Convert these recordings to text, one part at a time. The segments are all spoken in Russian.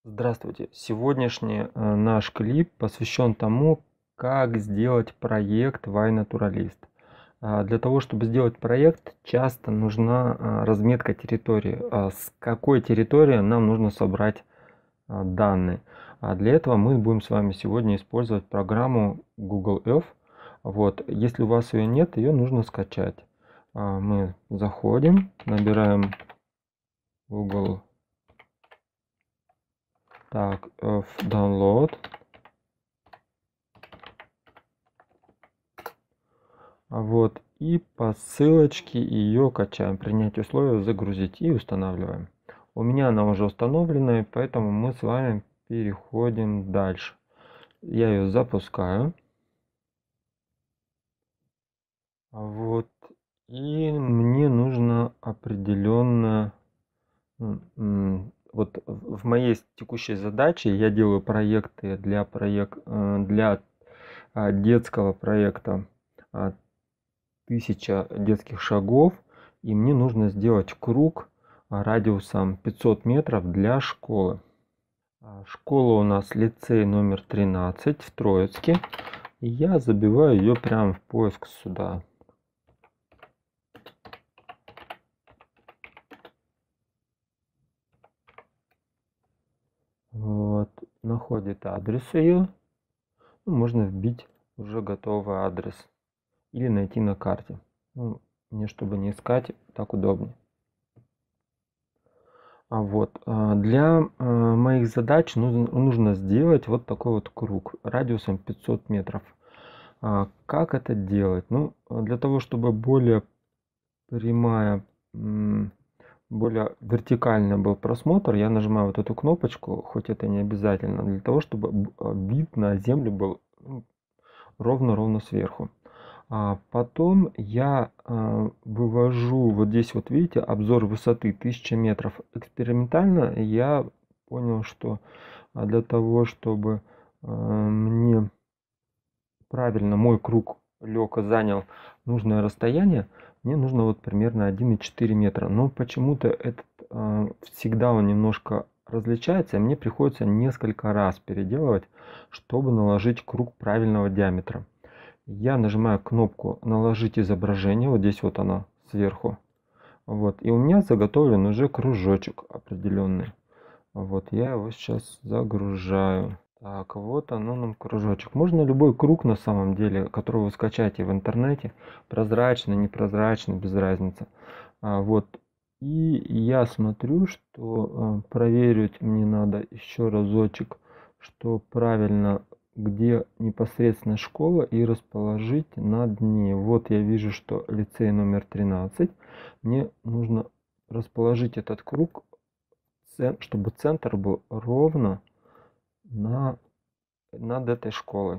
Здравствуйте! Сегодняшний наш клип посвящен тому, как сделать проект iNaturalist. Для того, чтобы сделать проект, часто нужна разметка территории. С какой территории нам нужно собрать данные. Для этого мы будем с вами сегодня использовать программу Google Earth. Вот. Если у вас ее нет, ее нужно скачать. Мы заходим, набираем Google Earth Download. Вот, и по ссылочке ее качаем. Принять условия, загрузить и устанавливаем. У меня она уже установлена, поэтому мы с вами переходим дальше. Я ее запускаю. Вот, и мне нужно определенно... Вот в моей текущей задаче я делаю проекты для детского проекта 1000 детских шагов, и мне нужно сделать круг радиусом 500 метров для школы. Школа у нас лицей номер 13 в Троицке, и я забиваю ее прямо в поиск сюда. Вот, находит адрес ее. Можно вбить уже готовый адрес или найти на карте. Мне, чтобы не искать, так удобнее. Для моих задач нужно сделать вот такой вот круг радиусом 500 метров. Как это делать? Для того, чтобы более прямая, более вертикальный был просмотр, я нажимаю вот эту кнопочку, хоть это не обязательно, для того, чтобы вид на землю был ровно-ровно сверху. Потом я вывожу вот здесь, вот видите, обзор высоты 1000 метров. Экспериментально я понял, что для того, чтобы мне правильно мой круг лег и занял нужное расстояние, мне нужно вот примерно 1,4 метра. Но почему-то всегда он немножко различается, и мне приходится несколько раз переделывать, чтобы наложить круг правильного диаметра. Я нажимаю кнопку наложить изображение, вот здесь вот оно сверху. Вот, и у меня заготовлен уже кружочек определенный. Вот, я его сейчас загружаю. Так, вот оно нам кружочек. Можно любой круг на самом деле, который вы скачаете в интернете. Прозрачный, непрозрачный, без разницы. Вот, и я смотрю, что проверить мне надо еще разочек, что правильно, где непосредственно школа, и расположить над ней. Вот я вижу, что лицей номер 13. Мне нужно расположить этот круг, чтобы центр был ровно над этой школой.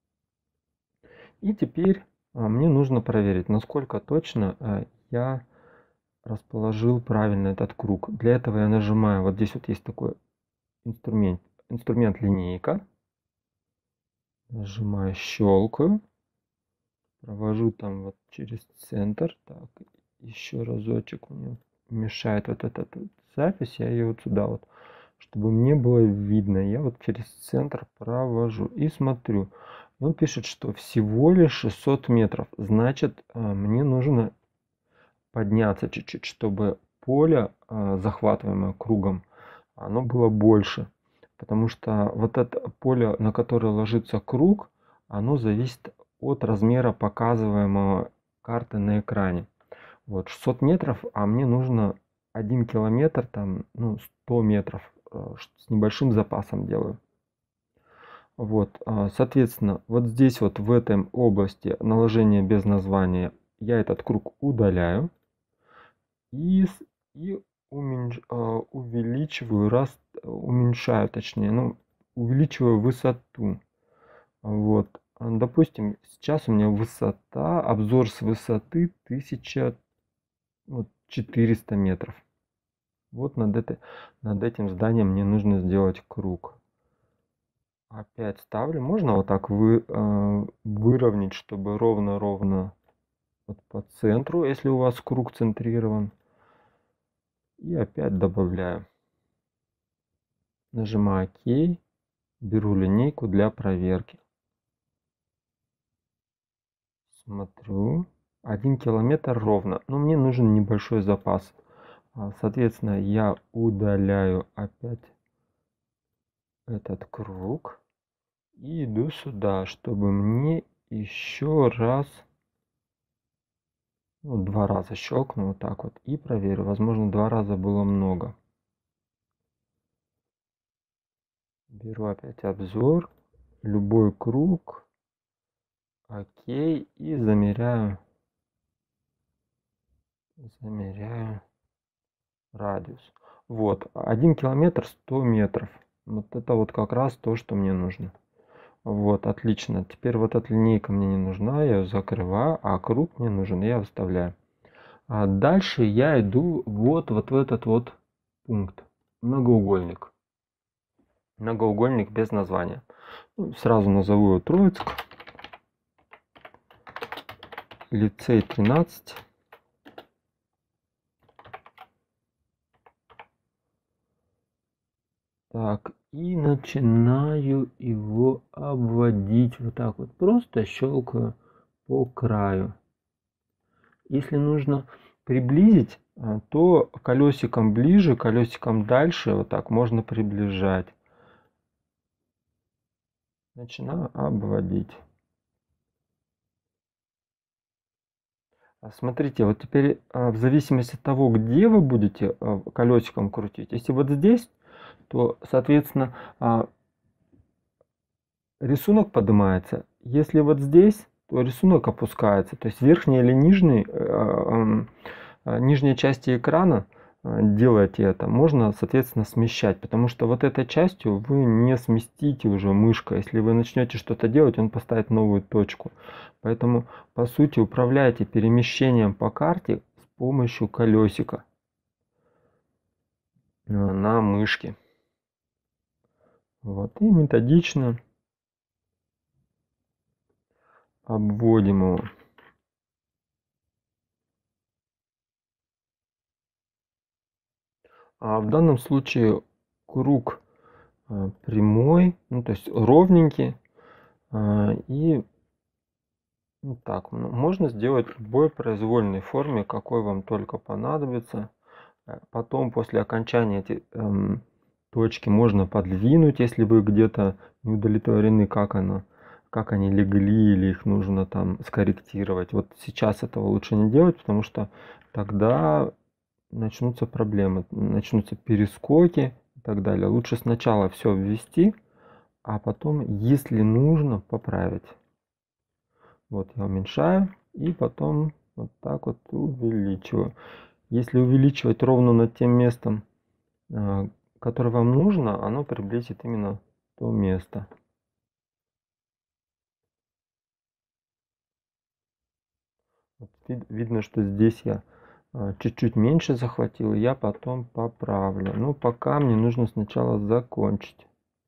И теперь мне нужно проверить, насколько точно я расположил правильно этот круг. Для этого я нажимаю, вот здесь вот есть такой инструмент линейка. Нажимаю, щелкаю, провожу там вот через центр. Так, еще разочек, мне мешает вот эта вот запись, я ее вот сюда вот, чтобы мне было видно, я вот через центр провожу и смотрю. Он пишет, что всего лишь 600 метров, значит мне нужно подняться чуть-чуть, чтобы поле, захватываемое кругом, оно было больше. Потому что вот это поле, на которое ложится круг, оно зависит от размера показываемого карты на экране. Вот 600 метров, а мне нужно 1 километр, там, 100 метров, с небольшим запасом делаю. Вот, соответственно, вот здесь вот в этой области наложения без названия я этот круг удаляю и увеличиваю, уменьшаю, точнее, увеличиваю высоту. Вот, допустим, сейчас у меня высота, обзор с высоты 1400 метров. Вот над этим зданием мне нужно сделать круг. Опять ставлю. Можно вот так выровнять, чтобы ровно-ровно вот по центру, если у вас круг центрирован. И опять добавляю. Нажимаю ОК. Беру линейку для проверки. Смотрю. 1 километр ровно. Но мне нужен небольшой запас. Соответственно, я удаляю опять этот круг. И иду сюда, чтобы мне еще раз, ну, 2 раза щелкну вот так вот и проверю. Возможно, 2 раза было много. Беру опять обзор, любой круг, окей, и замеряю радиус. Вот, 1 километр 100 метров. Вот это вот как раз то, что мне нужно. Вот, отлично. Теперь вот эта линейка мне не нужна, я ее закрываю, а круг мне нужен, я вставляю. А дальше я иду вот в этот вот пункт. Многоугольник. Многоугольник без названия. Ну, сразу назову его Троицк. Лицей 13. Так, и начинаю его обводить вот так вот. Просто щелкаю по краю. Если нужно приблизить, то колесиком ближе, колесиком дальше, вот так можно приближать. Начинаю обводить. Смотрите, вот теперь в зависимости от того, где вы будете колесиком крутить, если вот здесь, то, соответственно, рисунок поднимается. Если вот здесь, то рисунок опускается. То есть верхние или нижние части экрана делаете это, можно, соответственно, смещать, потому что вот этой частью вы не сместите уже мышкой. Если вы начнете что-то делать, он поставит новую точку. Поэтому, по сути, управляете перемещением по карте с помощью колесика на мышке. Вот, и методично обводим его. А в данном случае круг прямой, ну, то есть ровненький. И ну, так, можно сделать в любой произвольной форме, какой вам только понадобится. Потом, после окончания эти точки можно подвинуть, если вы где-то не удовлетворены, как они легли, или их нужно там скорректировать. Вот сейчас этого лучше не делать, потому что тогда начнутся проблемы, начнутся перескоки и так далее. Лучше сначала все ввести, а потом, если нужно, поправить. Вот я уменьшаю и потом вот так вот увеличиваю. Если увеличивать ровно над тем местом, которое вам нужно, оно приблизит именно то место. Вот видно, что здесь я чуть-чуть меньше захватил, я потом поправлю. Но пока мне нужно сначала закончить.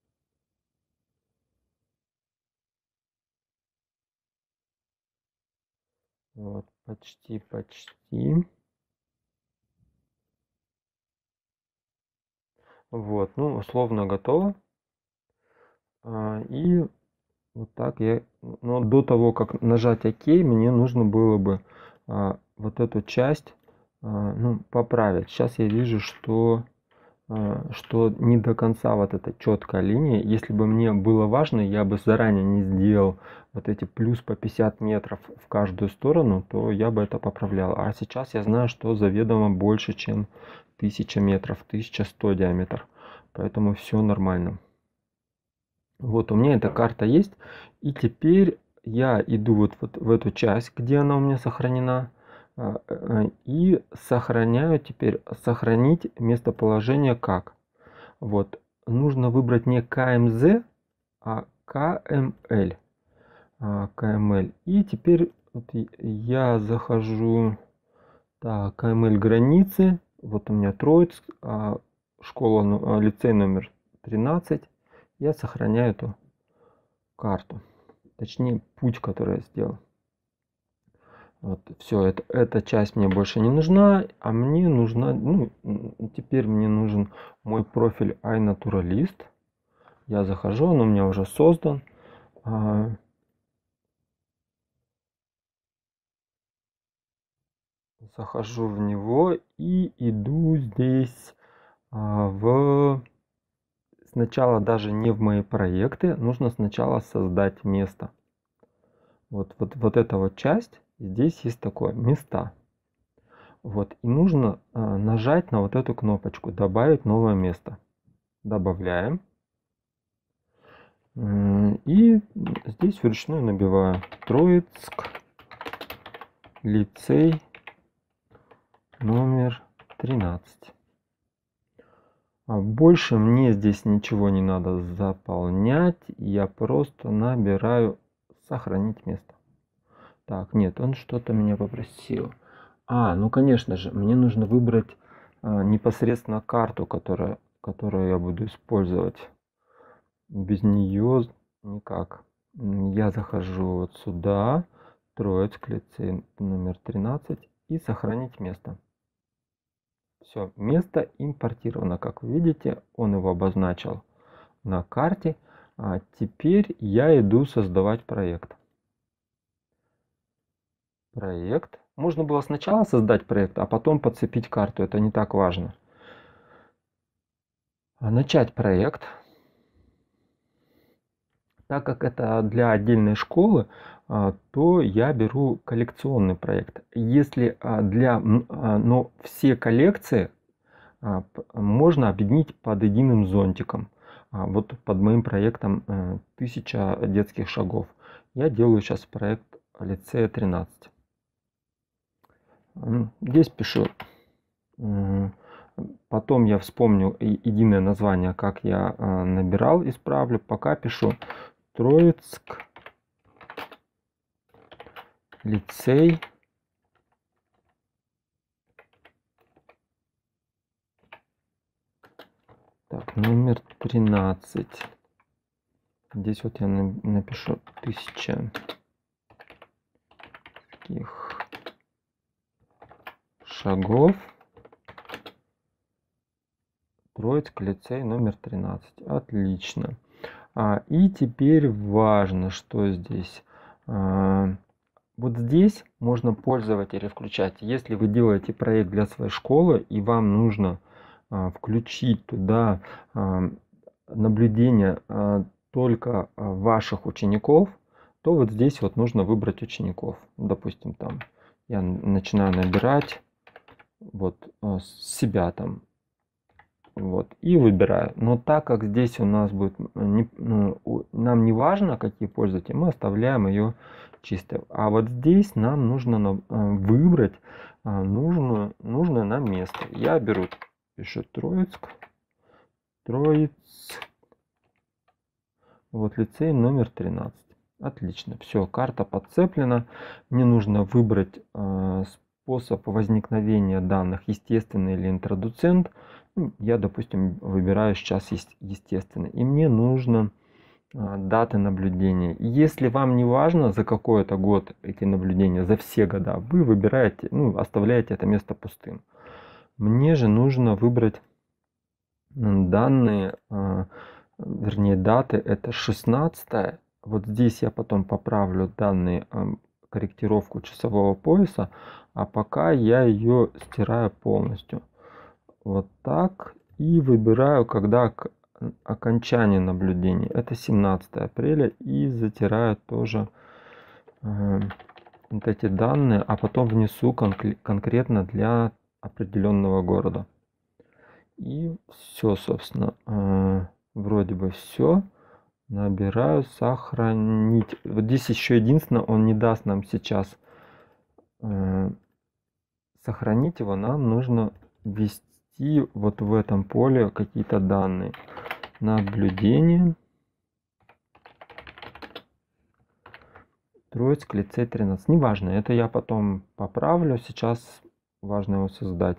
Вот, почти. Вот, ну, условно готово. И вот так но до того, как нажать ОК, мне нужно было бы вот эту часть ну, поправить. Сейчас я вижу, что не до конца вот эта четкая линия. Если бы мне было важно, я бы заранее не сделал вот эти плюс по 50 метров в каждую сторону, то я бы это поправлял. А сейчас я знаю, что заведомо больше, чем 1000 метров, 1100 диаметр. Поэтому все нормально. Вот у меня эта карта есть. И теперь я иду вот в эту часть, где она у меня сохранена. И сохраняю теперь, сохранить местоположение как. Вот, нужно выбрать не КМЗ, а КМЛ. КМЛ. И теперь вот я захожу, так, КМЛ границы. Вот у меня Троицк, школа, лицей номер 13. Я сохраняю эту карту. Точнее, путь, который я сделал. Вот, все, эта часть мне больше не нужна, а мне нужна, ну, теперь мне нужен мой профиль iNaturalist. Я захожу, он у меня уже создан. Захожу в него и иду здесь сначала даже не в мои проекты, нужно сначала создать место. Вот эта вот часть, здесь есть такое места. Вот, и нужно нажать на вот эту кнопочку «Добавить новое место». Добавляем. И здесь вручную набиваю Троицк, лицей номер 13. Больше мне здесь ничего не надо заполнять. Я просто набираю «Сохранить место». Так, нет, он что-то меня попросил. Ну конечно же, мне нужно выбрать непосредственно карту, которую я буду использовать. Без нее никак. Я захожу вот сюда, Троицк, лицей номер 13, и сохранить место. Все, место импортировано, как вы видите, он его обозначил на карте. А теперь я иду создавать проект. Можно было сначала создать проект, а потом подцепить карту. Это не так важно. Начать проект. Так как это для отдельной школы, то я беру коллекционный проект. Если но все коллекции можно объединить под единым зонтиком. Вот под моим проектом 1000 детских шагов. Я делаю сейчас проект лицея 13. Здесь пишу. Потом я вспомню единое название, как я набирал, исправлю. Пока пишу Троицк, лицей номер 13. Здесь вот я напишу 1000 таких шагов. Троицк, лицей номер 13. Отлично. И теперь важно, что здесь. Вот здесь можно пользователя включать. Если вы делаете проект для своей школы и вам нужно включить туда наблюдение только ваших учеников, то вот здесь вот нужно выбрать учеников. Допустим, там я начинаю набирать вот себя там. Вот, и выбираю. Но так как здесь у нас будет, нам не важно, какие пользователи, мы оставляем ее чистой. А вот здесь нам нужно выбрать нужное нам место. Я пишу Троицк, вот лицей номер 13. Отлично, все, карта подцеплена. Мне нужно выбрать способ возникновения данных, естественный или интродуцент. Я, допустим, выбираю сейчас естественный. И мне нужно даты наблюдения. Если вам не важно за какой-то год эти наблюдения, за все года, вы выбираете, оставляете это место пустым. Мне же нужно выбрать данные, вернее даты, это 16. Вот здесь я потом поправлю данные, корректировку часового пояса, а пока я ее стираю полностью. Вот так. И выбираю, когда окончание наблюдения. Это 17 апреля. И затираю тоже вот эти данные, а потом внесу конкретно для определенного города. И все, собственно, вроде бы все. Набираю сохранить. Вот здесь еще единственное, он не даст нам сейчас сохранить его. Нам нужно ввести вот в этом поле какие-то данные. Наблюдение. Троицк, лицей 13. Неважно, это я потом поправлю. Сейчас важно его создать.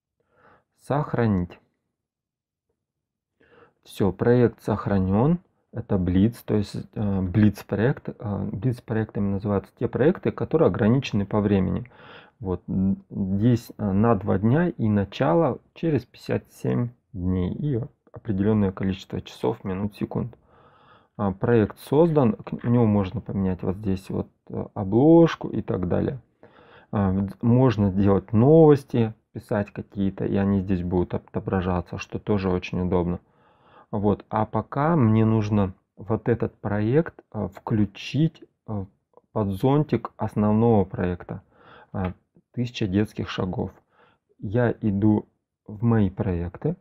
Сохранить. Все, проект сохранен. это Blitz, то есть Blitz проект. Blitz проектами называются те проекты, которые ограничены по времени. Вот здесь на 2 дня и начало через 57 дней и определенное количество часов, минут, секунд. Проект создан, к нему можно поменять вот здесь вот обложку и так далее. Можно делать новости, писать какие-то, и они здесь будут отображаться, что тоже очень удобно. Вот, а пока мне нужно вот этот проект включить под зонтик основного проекта 1000 детских шагов. Я иду в мои проекты,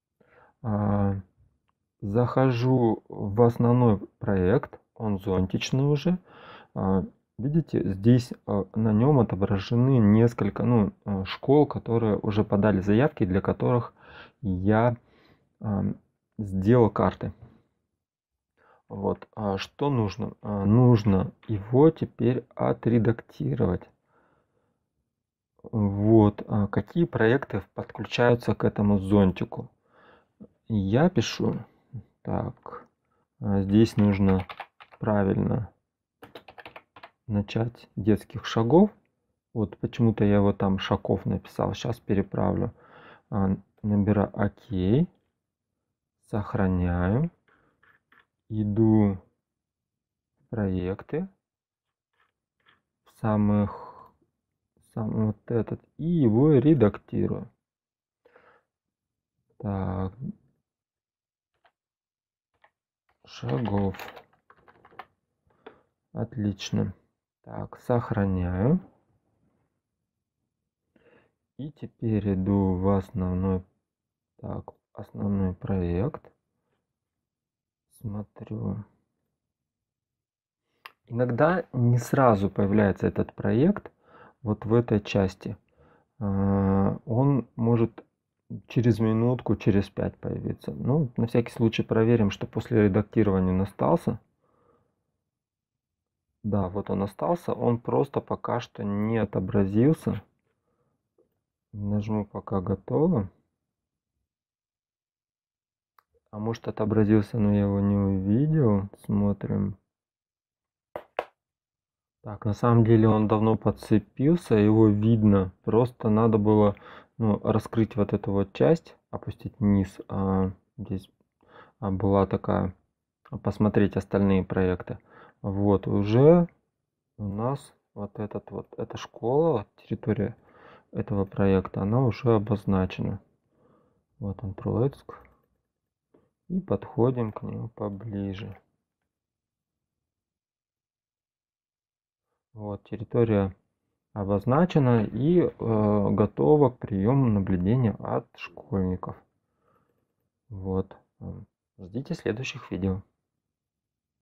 захожу в основной проект, он зонтичный уже. Видите, здесь на нем отображены несколько школ, которые уже подали заявки, для которых я сделал карты. Вот, что нужно? Нужно его теперь отредактировать. Вот, какие проекты подключаются к этому зонтику. Я пишу, так, здесь нужно правильно начать детских шагов. Вот почему-то я его там шагов написал, сейчас переправлю. Набираю ОК, сохраняю, иду в проекты, в самый вот этот, и его редактирую. Так, шагов. Отлично. Так, сохраняю. И теперь иду в основной, основной проект. Смотрю. Иногда не сразу появляется этот проект вот в этой части. Он может через минутку, через 5 появиться. Ну, на всякий случай проверим, что после редактирования он остался. Да, вот он остался. Он просто пока что не отобразился. Нажму пока готово. А может отобразился, но я его не увидел. Смотрим. Так, на самом деле он давно подцепился, его видно. Просто надо было раскрыть вот эту вот часть, опустить вниз. Здесь была такая, посмотреть остальные проекты. Вот уже у нас вот эта школа, территория этого проекта, она уже обозначена. Вот он, Троицк. И подходим к нему поближе. Вот территория обозначена и готова к приему наблюдения от школьников. Вот. Ждите следующих видео.